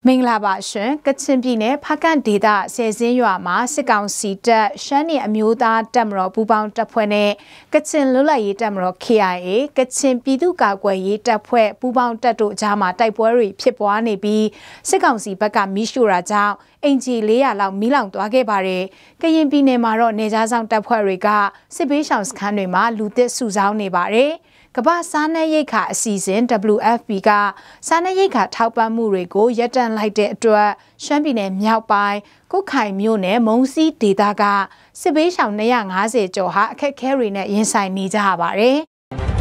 မင်္ဂလာပါရှင်ကချင်ပြည်နယ်ဖားကန့်ဒေသဆယ်စင်းရွာမှာစစ်ကောင်စီတပ်ရှမ်းနယ်အမျိုးသားတပ်မတော်ပူးပေါင်းတပ်ဖွဲ့နဲ့ကချင်လွတ်လပ်ရေးတပ်မတော် KIA ကချင်ပြည်သူ့ကာကွယ်ရေးတပ်ဖွဲ့ပူးပေါင်းတပ်တို့ကြားမှာတိုက်ပွဲတွေဖြစ်ပွားနေပြီးစစ်ကောင်စီဘက်ကမီးရှို့တာကြောင့်အင်ဂျီ400လောက်မီးလောင်သွားခဲ့ပါတယ်။ကရင်ပြည်နယ်မှာတော့နေကြားဆောင်တပ်ဖွဲ့တွေကစစ်ဘေးရှောင်စခန်းတွေမှာလူသစ်စုဆောင်းနေပါတယ်။ကမ္ဘာစားနပ်ရိက္ခာအစီအစဉ် WFP ကစားနပ်ရိက္ခာထောက်ပံ့မှုတွေကိုရပ်တန့်လိုက်တဲ့အတွက်ရှမ်းပြည်နယ်မြောက်ပိုင်းကုတ်ခိုင်မြို့နယ်မုံစီဒေသကစစ်ဘေးရှောင်250ကျော်ဟာအခက်အခဲတွေနဲ့ရင်ဆိုင်နေကြရပါတယ်။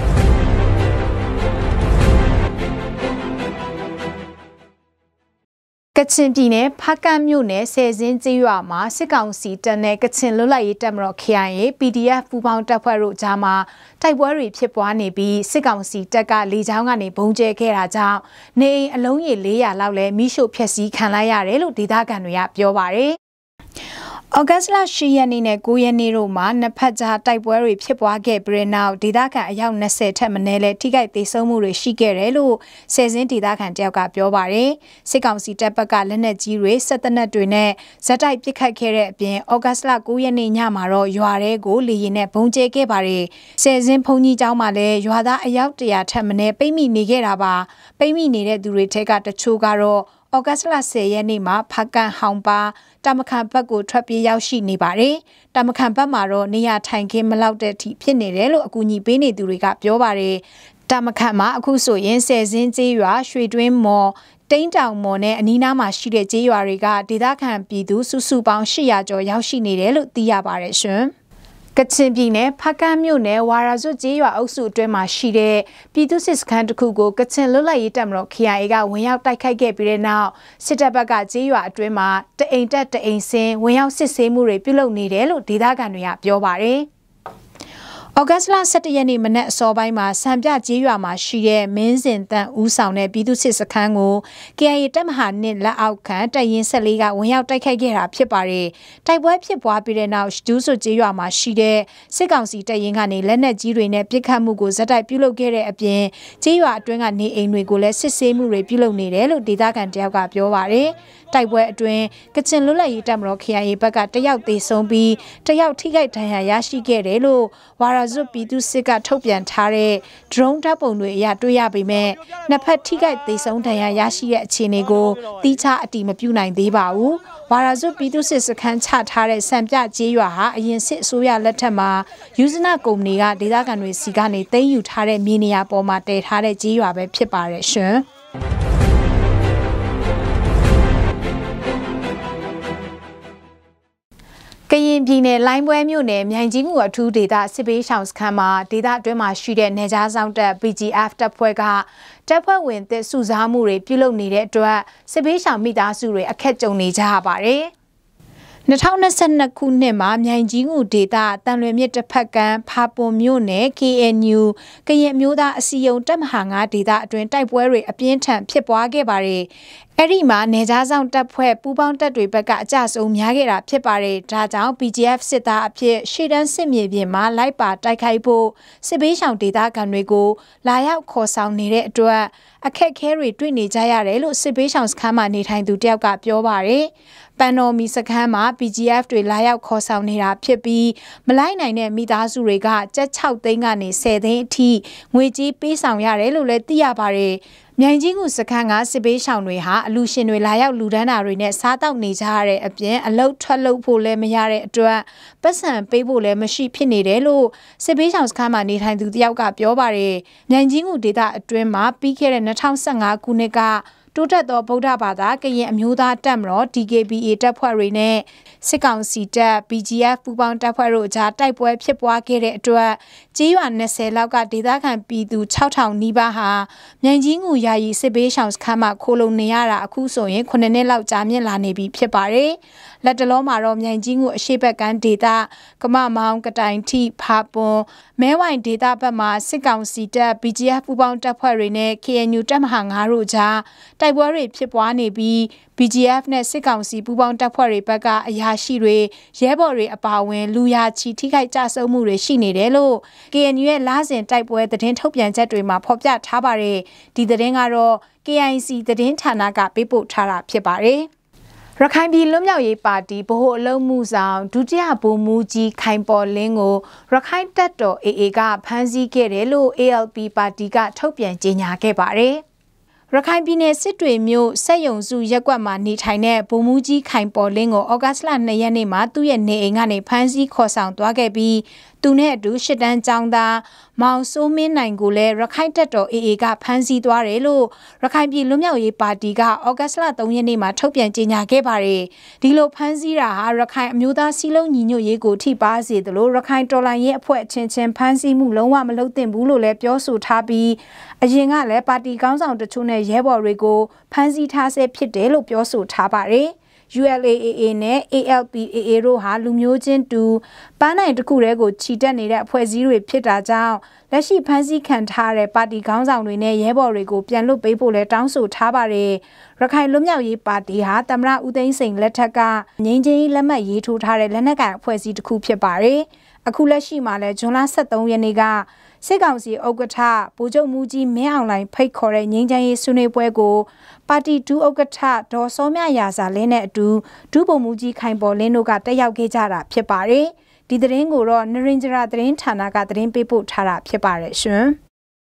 ကချင်ပြည်နယ်ဖားကန့်မြို့နယ်ဆယ်စင်းကျေးရွာမှာစစ်ကောင်စီတပ်နဲ့ကချင်လွတ်လပ်ရေးတပ်မတော် KIA PDF ပူးပေါင်းတပ်ဖွဲ့တို့ကြားမှာတိုက်ပွဲတွေဖြစ်ပွားနေပြီးစစ်ကောင်စီတပ်ကလေကြောင်းကနေဘုံကျဲခဲ့တာကြောင့်နေအိမ်အလုံးရေ400လောက်လည်းမိရှို့ဖျက်ဆီးခံလိုက်ရတယ်လို့ဒေသခံတွေကပြောပါတယ်။ဩဂတ်စ်လ10ရက်နေ့နဲ့9ရက်နေ့တို့မှာနှစ်ဖက်ကြားတိုက်ပွဲတွေဖြစ်ပွားခဲ့ပြီးနောက်ဒေသခံအယောက်20ထက်မနည်းလဲထိခိုက်ဒေဆုံးမှုတွေရှိခဲ့တယ်လို့ဆယ်စင်းဒေသခံတယောက်ကပြောပါတယ်။စစ်ကောင်စီတပ်ဘက်ကလက်နက်ကြီးတွေစစ်တပ်နက်တွေနဲ့ဇက်တိုက်ပစ်ခတ်ခဲ့တဲ့အပြင်ဩဂတ်စ်လ9ရက်နေ့ညမှာတော့ရွာထဲကိုလေရင်နဲ့ဘုံကျဲခဲ့ပါတယ်။ဆယ်စင်းဘုံကြီးကျောင်းမှာလဲရွာသားအယောက်100ထက်မနည်းပိတ်မိနေခဲ့တာပါ။ပိတ်မိနေတဲ့သူတွေထက်ကတချို့ကတော့ဩဂတ်စ်လ10ရက်နေ့မှာဖားကန့်ဟောင်ပါတမခန်ဘက်ကိုထွက်ပြေးရောက်ရှိနေပါတယ်။တမခန်ဘက်မှာတော့နေရထိုင်ခင်းမလောက်တဲ့အထိဖြစ်နေတယ်လို့အကူအညီပေးနေသူတွေကပြောပါတယ်။တမခန်မှာအခုဆိုရင်ဆယ်စင်းကျေးရွာရွှေတွင်းမော်တိန်းတောင်မော်နဲ့အနီးနားမှာရှိတဲ့ကျေးရွာတွေကဒေသခံပြည်သူစုစုပေါင်း800ကျော်ရောက်ရှိနေတယ်လို့သိရပါတယ်ရှင်။ကချင်ပြည်နယ်ဖားကန့်မြို့နယ်ဝါရာဇွတ်ကျေးရွာအုပ်စုအတွင်းမှာရှိတဲ့ပြည်သူစစ်စခန်းတစ်ခုကိုကချင်လွတ်လပ်ရေးတပ်မတော် KIA ကဝင်ရောက်တိုက်ခိုက်ခဲ့ပြီးတဲ့နောက်စစ်တပ်ဘက်ကကျေးရွာအတွင်းမှာတအိမ်တက်တအိမ်ဆင်းဝင်ရောက်စစ်ဆေးမှုတွေပြုလုပ်နေတယ်လို့ဒေသခံတွေကပြောပါတယ်။ဩဂတ်စ်လ17ရက်နေ့မနက်အစောပိုင်းမှာစံပြကျေးရွာမှာရှိတဲ့မင်းစင်တန်ဦးဆောင်တဲ့ပြည်သူစစ်စခန်းကို KIA တပ်မဟာ2လက်အောက်ခံတပ်ရင်း14ကဝင်ရောက်တိုက်ခိုက်ခဲ့တာဖြစ်ပါတယ်။တိုက်ပွဲဖြစ်ပွားပြီးတဲ့နောက်ဒူးဆွကျေးရွာမှာရှိတဲ့စစ်ကောင်စီတပ်ရင်းကနေလက်နက်ကြီးတွေနဲ့ပစ်ခတ်မှုကိုဇက်တိုက်ပြုလုပ်ခဲ့တဲ့အပြင်ကျေးရွာအတွင်းကနေအိမ်တွေကိုလည်းစစ်ဆေးမှုတွေပြုလုပ်နေတယ်လို့ဒေသခံတယောက်ကပြောပါတယ်။တိုက်ပွဲအတွင်းကချင်လွတ်လပ်ရေးတပ်မတော် KIA ဘက်ကတယောက်သေဆုံးပြီးတယောက်ထိခိုက်ဒဏ်ရာရရှိခဲ့တယ်လို့ဝါရာဇွတ်ပြည်သူစစ်ကထုတ်ပြန်ထားတဲ့ drone ဓာတ်ပုံတွေအရတွေ့ရပေမဲ့နှစ်ဖက်ထိခိုက်သေဆုံးဒဏ်ရာရရှိတဲ့အခြေအနေကိုတိကျအတည်မပြုနိုင်သေးပါဘူး။ဝါရာဇွတ်ပြည်သူစစ်စခန်းချထားတဲ့စံပြကျေးရွာဟာအရင်စစ်အစိုးရလက်ထက်မှာယူဇနာကုမ္ပဏီကဒေသခံတွေစီကနေသိမ်းယူထားတဲ့မြေနေရာပေါ်မှာတည်ထားတဲ့ကျေးရွာပဲဖြစ်ပါတယ်ရှင်။ကရင်ပြည်နယ်လိုင်းပွဲမြို့နယ်မြိုင်ကြီးငူအထူးဒေသစစ်ပေးရှောင်စခန်းမှာဒေသအတွင်းမှာရှိတဲ့နေကြားဆောင်တပ် PGF တပ်ဖွဲ့ကတပ်ဖွဲ့ဝင်သစ်စုဆောင်းမှုတွေပြုလုပ်နေတဲ့အတွက်စစ်ပေးရှောင်မိသားစုတွေအခက်ကြုံနေကြရပါတယ်။2022ခုနှစ်မှာမြိုင်ကြီးငူဒေသတန်လွင်မြစ်တစ်ဖက်ကမ်းဖာပွန်မြို့နယ် KNU ကရင်မျိုးသားအစည်းအရုံးတပ်မဟာ9ဒေသအတွင်းတိုက်ပွဲတွေအပြင်းထန်ဖြစ်ပွားခဲ့ပါတယ်။အဲ့ဒီမှာနေကြားဆောင်တပ်ဖွဲ့ပူးပေါင်းတပ်တွေဘက်ကအကြဆုံးများခဲ့တာဖြစ်ပါတယ်။ဒါကြောင့် PGF စစ်သားအဖြစ်ရှေ့တန်းစစ်မြေပြင်မှာလိုက်ပါတိုက်ခိုက်ဖို့စစ်ဘေးရှောင်ဒေသခံတွေကိုလာရောက်ခေါ်ဆောင်နေတဲ့အတွက်အခက်အခဲတွေတွေ့နေကြရတယ်လို့စစ်ဘေးရှောင်စခန်းမှာနေထိုင်သူတယောက်ကပြောပါတယ်။ပန်တော်မီစခန်းမှာ PGF တွေလာရောက်ခေါ်ဆောင်နေတာဖြစ်ပြီးမလိုက်နိုင်တဲ့မိသားစုတွေကကျပ်6သိန်းကနေ10သိန်းအထိငွေကြေးပေးဆောင်ရတယ်လို့လည်းသိရပါတယ်။မြိုင်ကြီးငူစခန်းကစစ်ဘေးရှောင်တွေဟာအလူရှင်တွေလာရောက်လူဒန်းတာတွေနဲ့စားတောက်နေကြရတဲ့အပြင်အလုတ်ထွက်လို့ဖို့လည်းမရတဲ့အတွက်ပတ်စံပေးဖို့လည်းမရှိဖြစ်နေတယ်လို့စစ်ဘေးရှောင်စခန်းမှာနေထိုင်သူတယောက်ကပြောပါတယ်။မြိုင်ကြီးငူဒေသအတွင်းမှာပြီးခဲ့တဲ့2015ခုနှစ်ကတိုးတက်သောဗုဒ္ဓဘာသာကရင်အမျိုးသားတပ်မတော် DKBA တပ်ဖွဲ့တွေနဲ့စစ်ကောင်စီတပ် PGF ပူးပေါင်းတပ်ဖွဲ့တို့ကြားတိုက်ပွဲဖြစ်ပွားခဲ့တဲ့အတွက်ကျေးရွာ20လောက်ကဒေသခံပြည်သူ6000နီးပါးဟာမြိုင်ကြီးငူယာယီစစ်ဘေးရှောင်စခန်းမှာခိုလုံနေရတာအခုဆိုရင်9နှစ်လောက်ကြာမြင့်လာနေပြီဖြစ်ပါတယ်။လက်တလုံးမှာတော့မြိုင်ကြီးငူအရှိတ်ဘက်ကန်းဒေသကမမောင်ကတိုင်ထိဖာပွန်မဲဝိုင်ဒေသဘက်မှာစစ်ကောင်စီတပ် PGF ပူးပေါင်းတပ်ဖွဲ့တွေနဲ့ KNU တပ်မဟာ9တို့ကြားတိုက်ပွဲတွေဖြစ်ပွားနေပြီး BGF နဲ့စစ်ကောင်စီပူးပေါင်းတပ်ဖွဲ့တွေဘက်ကအရာရှိတွေရဲဘော်တွေအပါအဝင်လူရာချီထိခိုက်ကြဆုံးမှုတွေရှိနေတယ်လို့ KNU ရဲ့လစဉ်တိုက်ပွဲသတင်းထုတ်ပြန်ချက်တွေမှာဖော်ပြထားပါတယ်ဒီသတင်းကတော့ KIC သတင်းဌာနကပေးပို့ထားတာဖြစ်ပါတယ်ရခိုင်ပြည်လွတ်မြောက်ရေးပါတီဗဟိုအလုပ်မှုဆောင်ဒုတိယဗိုလ်မှူးကြီးခိုင်ပေါ်လင်းကိုရခိုင်တပ်တော် AA ကဖမ်းဆီးခဲ့တယ်လို့ ALP ပါတီကထုတ်ပြန်ကြေညာခဲ့ပါတယ်။ရခိုင်ပြည်နယ်စစ်တွေမြို့စက်ယုံစုရက်ကွက်မှာနေထိုင်တဲ့ဗိုလ်မှူးကြီးခိုင်ပေါ်လင်းကိုဩဂတ်စ်လ2ရက်နေ့မှာသူ့ရဲ့နေအိမ်ကနေဖမ်းဆီးခေါ်ဆောင်သွားခဲ့ပြီးသူနဲ့အတူရှစ်တန်းကျောင်းသားမောင်စိုးမင်းနိုင်ကိုလည်းရခိုင်တပ်တော် AA ကဖမ်းဆီးသွားတယ်လို့ရခိုင်ပြည်လွတ်မြောက်ရေးပါတီကဩဂတ်စ်လ3ရက်နေ့မှာထုတ်ပြန်ကြေညာခဲ့ပါတယ်။ဒီလိုဖမ်းဆီးတာဟာရခိုင်အမျိုးသားစီးလုံးညီညွတ်ရေးကိုထိပါစေသလိုရခိုင်တော်လှန်ရေးအဖွဲ့အချင်းချင်းဖမ်းဆီးမှုလုံးဝမလုပ်သင့်ဘူးလို့လည်းပြောဆိုထားပြီးအရင်ကလည်းပါတီခေါင်းဆောင်တချို့နဲ့ရဲဘော်တွေကိုဖမ်းဆီးထားဆဲဖြစ်တယ်လို့ပြောဆိုထားပါတယ်။ ULAAA နဲ့ ALPAA တို့ဟာလူမျိုးချင်းတူပန်းနိုင်တစ်ခုတည်းကိုချီတက်နေတဲ့အဖွဲ့အစည်းတွေဖြစ်တာကြောင့်လက်ရှိဖမ်းဆီးခံထားတဲ့ပါတီခေါင်းဆောင်တွေနဲ့ရဲဘော်တွေကိုပြန်လွှတ်ပေးဖို့လည်းတောင်းဆိုထားပါတယ်။ရခိုင်လွတ်မြောက်ရေးပါတီဟာသမ္မတဦးသိန်းစိန်လက်ထက်ကငြိမ်းချမ်းရေးလက်မှတ်ရေးထိုးထားတဲ့လက်နက်ကိုင်အဖွဲ့အစည်းတစ်ခုဖြစ်ပါတယ်။အခုလက်ရှိမှာလည်းဇွန်လ23ရက်နေ့ကစစ်ကောင်စီဥက္ကဋ္ဌဗိုလ်ချုပ်မှူးကြီးမင်းအောင်လှိုင်ဖိတ်ခေါ်တဲ့ငြိမ်းချမ်းရေးဆွေးနွေးပွဲကိုပါတီဒုဥက္ကဋ္ဌဒေါ်စောမြရာဇာလင်းနဲ့အတူဒုဗိုလ်မှူးကြီးခိုင်ပေါ်လင်းတို့ကတက်ရောက်ခဲ့ကြတာဖြစ်ပါတယ်။ဒီသတင်းကိုတော့နရင်ဂျရာသတင်းဌာနကသတင်းပေးပို့ထားတာဖြစ်ပါတယ်ရှင်။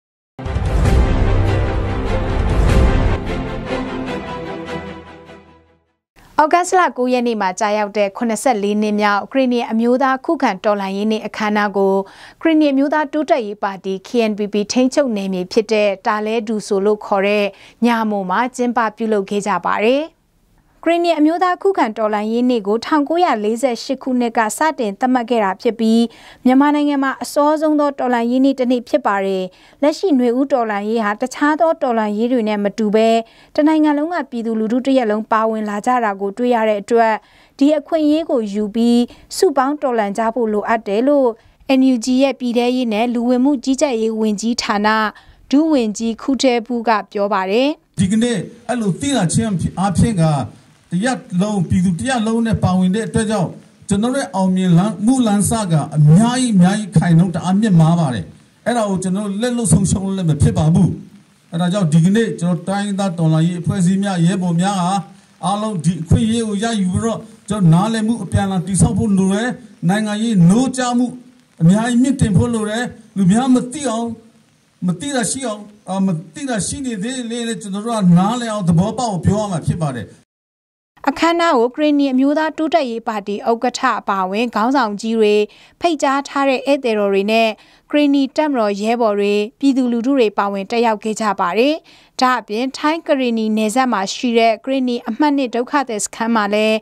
ဩဂတ်စ်လ9ရက်နေ့မှာကြာရောက်တဲ့84နှစ်မြောက်ခရီးနီအမျိုးသားခုခံတော်လှန်ရေးနေ့အခမ်းအနားကိုခရီးနီအမျိုးသားတိုးတက်ရေးပါတီ KNPP ထိန်းချုပ်နယ်မြေဖြစ်တဲ့တာလဲဒူဆိုလို့ခေါ်တဲ့ညာမုံမှာကျင်းပပြုလုပ်ခဲ့ကြပါတယ်။ခရီးနီအမျိုးသားခုခံတော်လှန်ရေးနေ့ကို1948ခုနှစ်ကစတင်သတ်မှတ်ခဲ့တာဖြစ်ပြီးမြန်မာနိုင်ငံမှာအစောဆုံးသောတော်လှန်ရေးနေ့တစ်နေ့ဖြစ်ပါတယ်။လက်ရှိຫນွေဦးတော်လှန်ရေးဟာတခြားသောတော်လှန်ရေးတွေနဲ့မတူဘဲတနိုင်ငံလုံးကပြည်သူလူထုတစ်ရက်လုံးပါဝင်လာကြတာကိုတွေ့ရတဲ့အတွက်ဒီအခွင့်အရေးကိုယူပြီးစုပေါင်းတော်လှန်ကြဖို့လိုအပ်တယ်လို့ NUG ရဲ့ပြည်ထရေးနဲ့လူဝင်မှုကြီးကြပ်ရေးဝန်ကြီးဌာနဒုဝန်ကြီးခုတဲဘူးကပြောပါတယ်။ဒီကနေ့အဲ့လိုသိလာခြင်းအဖြစ်ကတရက်လုံးပြည်သူတရက်လုံးနဲ့ပါဝင်တဲ့အတွက်ကြောင့်ကျွန်တော်ရဲ့အောင်မြင်မှုလမ်းစကအများကြီးခိုင်နှုန်းတအားမြင့်မားပါတယ်အဲ့ဒါကိုကျွန်တော်လက်လွတ်ဆုံးရှုံးလည်းမဖြစ်ပါဘူးအဲ့ဒါကြောင့်ဒီကနေ့ကျွန်တော်တိုင်းသားတော်လှန်ရေးအဖွဲ့အစည်းများရဲဘော်များဟာအားလုံးဒီအခွင့်အရေးကိုရယူပြီးတော့ကျွန်တော်နားလည်မှုအပြန်အလှန်တည်ဆောက်ဖို့လိုတယ်နိုင်ငံရေးနိုးကြားမှုအများကြီးမြင့်တင်ဖို့လိုတယ်လူများမသိအောင်မသိတာရှိအောင်မသိတာရှိနေသေးလေကျွန်တော်တို့ကနားလည်အောင်သဘောပေါက်ပြောရမှာဖြစ်ပါတယ်အခမ်းအနားကိုခရီးနီအမျိုးသားတိုးတက်ရေးပါတီဥက္ကဋ္ဌအပါအဝင်ခေါင်းဆောင်ကြီးတွေဖိတ်ကြားထားတဲ့ဧည့်သည်တော်တွေနဲ့ခရီးနီတပ်မတော်ရဲဘော်တွေပြည်သူလူထုတွေပါဝင်တက်ရောက်ခဲ့ကြပါတယ်။ဒါအပြင်ထိုင်းခရီးနီနယ်စပ်မှာရှိတဲ့ခရီးနီအမှတ်2ဒုက္ခသည်စခန်းမှာလည်း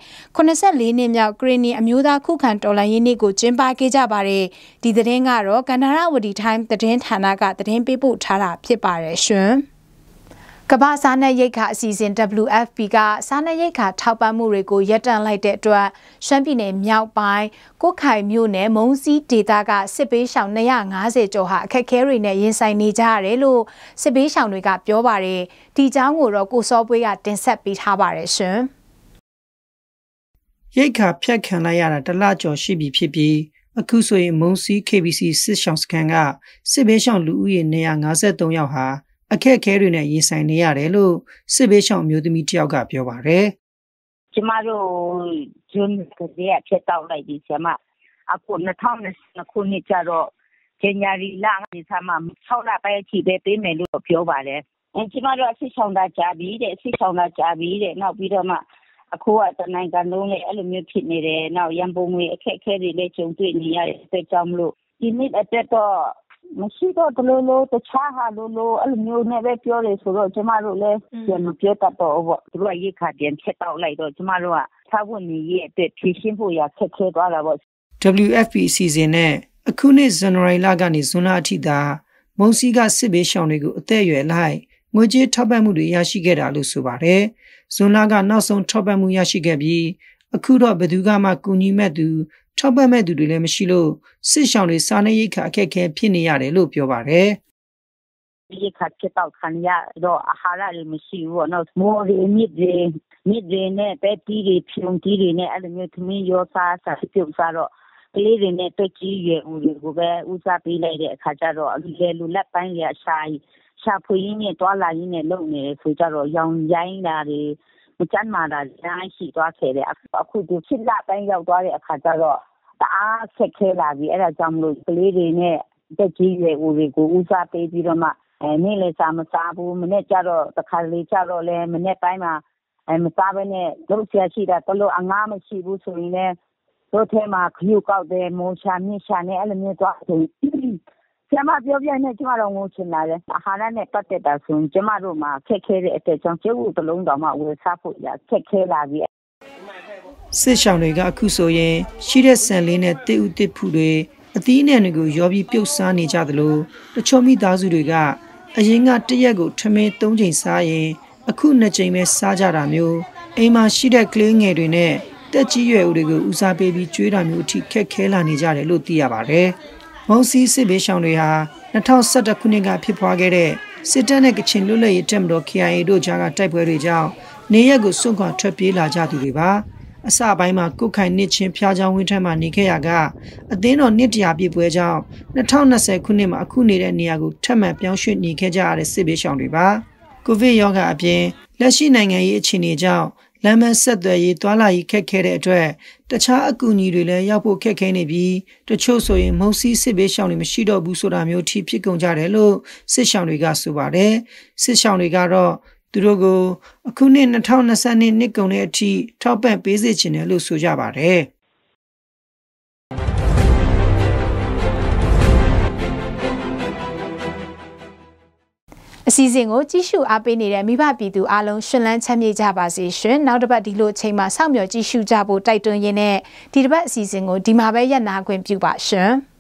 84နှစ်မြောက်ခရီးနီအမျိုးသားခုခံတော်လှန်ရေးနေ့ကိုကျင်းပခဲ့ကြပါတယ်။ဒီသတင်းကတော့ကန္နာရဝတီတိုင်းသတင်းဌာနကသတင်းပေးပို့ထားတာဖြစ်ပါတယ်ရှင်။ကမ္ဘာစားနပ်ရိက္ခာအစီအစဉ် WFP ကစားနပ်ရိက္ခာထောက်ပံ့မှုတွေကိုရပ်တန့်လိုက်တဲ့အတွက်ရှမ်းပြည်နယ်မြောက်ပိုင်းကိုခိုင်မြို့နယ်မုံစီဒေသကစစ်ပေးရှောင်250ကျော်ဟာအခက်အခဲတွေနဲ့ရင်ဆိုင်နေကြရတယ်လို့စစ်ပေးရှောင်တွေကပြောပါတယ်။ဒီအကြောင်းကိုတော့ကိုစောပွေးကတင်ဆက်ပေးထားပါတယ်ရှင်။ရိက္ခာဖြတ်ခံလိုက်ရတာတလကျော်ရှိပြီဖြစ်ပြီးအခုဆိုရင်မုံစီ KBC စစ်ရှောင်စခန်းကစစ်ပေးရှောင်လူဦးရေ253ယောက်ဟာအခက်အခဲတွေနဲ့ရင်ဆိုင်နေရတယ်လို့စစ်ဘေးရှောင်မျိုးသမီးတယောက်ကပြောပါတယ်။ကျမတို့ဂျွန်းကလေးအဖြစ်တောက်လိုက်ပြီဆရာမအခု2020ခုနှစ်ကျတော့ဇန်နဝါရီလကနေစမှ6လပိုင်းအထိပဲပေးမယ်လို့ပြောပါတယ်။ကျမတို့အစစ်ဆောင်တာကြာပြီတဲ့အစစ်ဆောင်တာကြာပြီတဲ့နောက်ပြီးတော့မှအခုကတနိုင်ငံလုံးနဲ့အဲ့လိုမျိုးဖြစ်နေတယ်နောက်ရန်ပုံငွေအခက်အခဲတွေလည်းကြုံတွေ့နေရတဲ့အတွက်ကြောင့်မလို့ဒီနေ့အတွက်တော့မရှိတော့တလို့တခြားဟာလို့အဲ့လိုမျိုးနဲ့ပဲပြောတယ်ဆိုတော့ကျမတို့လည်းပြန်မပြောတတ်တော့ဘူးသူတို့ကရိတ်ခါပြန်ဖြတ်တောက်လိုက်တော့ကျမတို့ကသာဝန်ကြီးရဲ့အတွက်ဖြည့်ရှင်းဖို့ရခက်ခဲသွားတာပေါ့ WFP အစီအစဉ်နဲ့အခုနှစ်ဇန်နဝါရီလကနေဇွန်လအထိသာမုံစီကစစ်ဘေးရှောင်တွေကိုအသက်အရွယ်လိုက်ငွေကြေးထောက်ပံ့မှုတွေရရှိခဲ့တာလို့ဆိုပါတယ်ဇွန်လကနောက်ဆုံးထောက်ပံ့မှုရရှိခဲ့ပြီးအခုတော့ဘယ်သူမှကူညီမဲ့သူထောက်ပံ့မဲ့သူတွေလည်းမရှိလို့စစ်ရှောင်တွေစားနပ်ရိက္ခာအခက်အခဲဖြစ်နေရတယ်လို့ပြောပါတယ်ဒီခတ်ချက်တော့ခံရတော့အာဟာရတွေမရှိဘူးနော်မိုးရီမြစ်တွေနဲ့ပဲတီးတွေဖြုံတီးတွေနဲ့အဲ့လိုမျိုးသမင်းရောစားပြုတ်စားတော့ကလေးတွေနဲ့တက်ကြီးရွယ်ဦးတွေကိုပဲဦးစားပေးလိုက်တဲ့အခါကျတော့လေလူလက်ပိုင်းရရှာဖွေရင်းနဲ့တွာလာရင်းနဲ့လုံနေဆိုကြတော့ရောင်ရိုင်းတာတွေမကြမ်းမာတာအားရှိသွားခဲ့တယ်အခုဒီဖြစ်လာပိုင်းရောက်သွားတဲ့အခါကျတော့တအားဆက်ခဲလာပြီအဲ့ဒါကြောင့်မလို့ကလေးတွေနဲ့တက်ကြီးရွယ်ဦးတွေကိုဦးစားပေးပြီးတော့မှနေ့လေစာမစားဘူးမနေ့ကျတော့တစ်ခါလေကျတော့လဲမနေ့ပိုင်းမှာမစားဘဲနဲ့လုပ်ဆရာရှိတာတလို့အငားမရှိဘူးဆိုရင်လည်းတို့ထဲမှာခရုကောက်တယ်မိုးရှာမြင့်ရှာနဲ့အဲ့လိုမျိုးသွားတယ်ကျမပြောပြနေကျမတို့ငိုချင်လာတယ်အာဟာရနဲ့ပတ်သက်တာဆိုရင်ကျမတို့မှာခက်ခဲတဲ့အတက်ကြောင့်ကျုပ်တို့တလုံးတော်မှဝယ်စားဖို့ရခက်ခဲလာပြီစစ်ရှောင်းတွေကအခုဆိုရင်ရှိတဲ့ဆန်လေးနဲ့တိဥတစ်ဖူတွေအသီးအနှံတွေကိုရောပြီးပြုတ်စားနေကြသလိုတချို့မိသားစုတွေကအရင်ကတစ်ရက်ကိုထမင်း3ချိန်စားရင်အခု2ချိန်ပဲစားကြတာမျိုးအိမ်မှာရှိတဲ့ကလေးငယ်တွေနဲ့တက်ကြီးရွယ်ဦးတွေကိုဦးစားပေးပြီးကျွေးတာမျိုးအထိခက်ခဲလာနေကြတယ်လို့သိရပါတယ်။မုံစီစစ်ဘေးရှောင်းတွေဟာ2011ခုနှစ်ကဖြစ်ပွားခဲ့တဲ့စစ်တပ်နဲ့ကချင်လွတ်လပ်ရေးတပ်မတော် KIA တို့ကြားကတိုက်ပွဲတွေကြောင့်နေရက်ကိုစွန့်ခွာထွက်ပြေးလာကြသူတွေပါ။အစပိုင်းမှာကုတ်ခိုင်နစ်ချင်းဖျားချောင်းဝင်းထက်မှနေခဲ့ရကအသင်းတော်နှစ်တရာပြည့်ပွဲကြောင့်2020ခုနှစ်မှာအခုနေတဲ့နေရာကိုထပ်မံပြောင်းရွှေ့နေခဲ့ကြရတဲ့စစ်ဘေးရှောင်းတွေပါ။ကိုဗစ်ရောဂါအပြင်လက်ရှိနိုင်ငံရေးအခြေအနေကြောင့်လမ်းမဆက်သွယ်ရေးတွာလာရေးခက်ခဲတဲ့အတွက်တခြားအကူအညီတွေလည်းရောက်ဖို့ခက်ခဲနေပြီးတချို့ဆိုရင်မုံစီစစ်ဘေးရှောင်းတွေမရှိတော့ဘူးဆိုတာမျိုးထိဖြစ်ကုန်ကြတယ်လို့စစ်ရှောင်းတွေကဆိုပါတယ်စစ်ရှောင်းတွေကတော့သူတို့ကိုအခုနှစ်2020နှစ်ကုန်တဲ့အထိထောက်ပံ့ပေးစေချင်တယ်လို့ဆိုကြပါတယ်အစီအစဉ်ကိုကြည့်ရှုအားပေးနေတဲ့မိဘပြည်သူအားလုံးရှင်လန်းချမ်းမြေ့ကြပါစေရှင်။နောက်တစ်ပတ်ဒီလိုအချိန်မှာစောင့်မျှော်ကြည့်ရှုကြဖို့တိုက်တွန်းရင်းနဲ့ဒီတစ်ပတ်အစီအစဉ်ကိုဒီမှာပဲရပ်နာခွင့်ပြုပါရှင်။